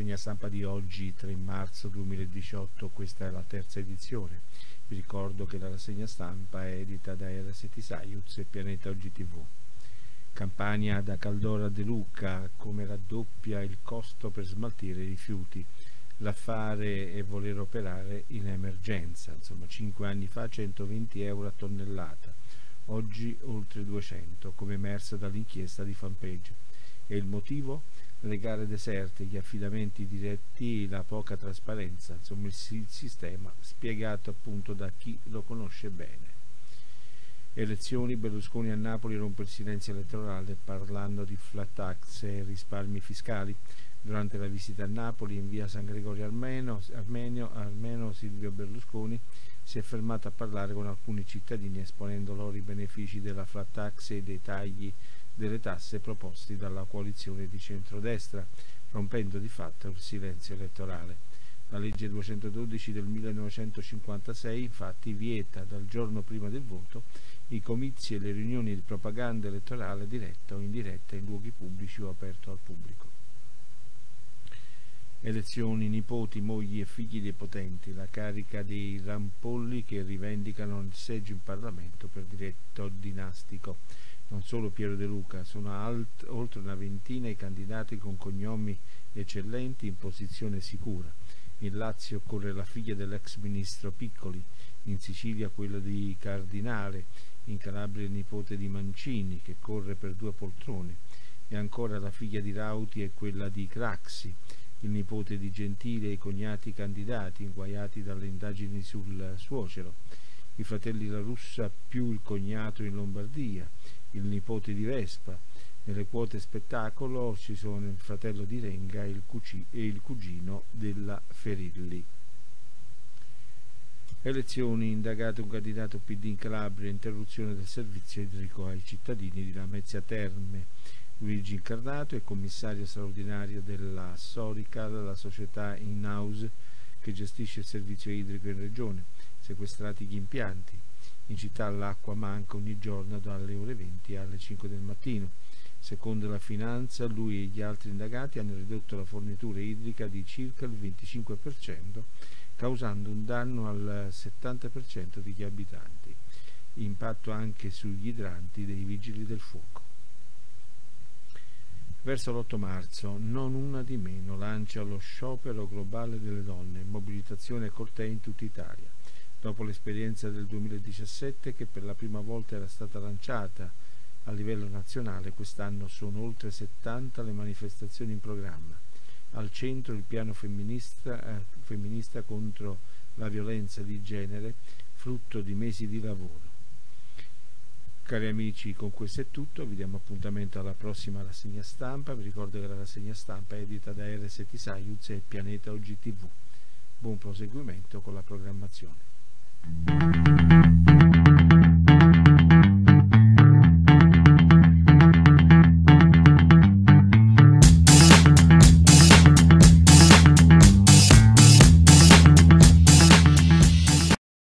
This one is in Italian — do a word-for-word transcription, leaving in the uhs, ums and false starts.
rassegna stampa di oggi, tre marzo duemiladiciotto, questa è la terza edizione. Vi ricordo che la rassegna stampa è edita da R S T Saiuz e Pianeta Oggi tivù. Campania da Caldoro a De Luca, come raddoppia il costo per smaltire i rifiuti. L'affare è voler operare in emergenza, insomma cinque anni fa centoventi euro a tonnellata, oggi oltre duecento, come emersa dall'inchiesta di Fanpage. E il motivo? Le gare deserte, gli affidamenti diretti, la poca trasparenza, insomma il sistema spiegato appunto da chi lo conosce bene. Elezioni, Berlusconi a Napoli rompe il silenzio elettorale parlando di flat tax e risparmi fiscali. Durante la visita a Napoli in via San Gregorio Armeno, Armenio, Armeno Silvio Berlusconi si è fermato a parlare con alcuni cittadini esponendo loro i benefici della flat tax e dei tagli delle tasse proposti dalla coalizione di centrodestra, rompendo di fatto il silenzio elettorale. La legge duecentododici del millenovecentocinquantasei infatti vieta dal giorno prima del voto i comizi e le riunioni di propaganda elettorale diretta o indiretta in luoghi pubblici o aperto al pubblico. Elezioni, nipoti, mogli e figli dei potenti, la carica dei rampolli che rivendicano il seggio in Parlamento per diritto dinastico. Non solo Piero De Luca, sono alt, oltre una ventina i candidati con cognomi eccellenti in posizione sicura. In Lazio corre la figlia dell'ex ministro Piccoli, in Sicilia quella di Cardinale, in Calabria il nipote di Mancini che corre per due poltrone, e ancora la figlia di Rauti e quella di Craxi, il nipote di Gentile e i cognati candidati inguaiati dalle indagini sul suocero, i fratelli La Russa più il cognato in Lombardia, il nipote di Vespa. Nelle quote spettacolo ci sono il fratello di Renga e il, cuci- e il cugino della Ferilli. Elezioni, indagato un candidato P D in Calabria, interruzione del servizio idrico ai cittadini di Lamezia Terme. Luigi Incarnato è commissario straordinario della Sorical, la società in-house che gestisce il servizio idrico in regione. Sequestrati gli impianti. In città l'acqua manca ogni giorno dalle ore venti alle cinque del mattino. Secondo la Finanza, lui e gli altri indagati hanno ridotto la fornitura idrica di circa il venticinque per cento, causando un danno al settanta per cento degli abitanti. Impatto anche sugli idranti dei vigili del fuoco. Verso l'otto marzo, non una di meno lancia lo sciopero globale delle donne, mobilitazione e cortei in tutta Italia. Dopo l'esperienza del duemiladiciassette, che per la prima volta era stata lanciata a livello nazionale, quest'anno sono oltre settanta le manifestazioni in programma. Al centro il piano femminista, eh, femminista contro la violenza di genere, frutto di mesi di lavoro. Cari amici, con questo è tutto, vi diamo appuntamento alla prossima rassegna stampa. Vi ricordo che la rassegna stampa è edita da R S T Saiuz e Pianeta Oggi tivù. Buon proseguimento con la programmazione.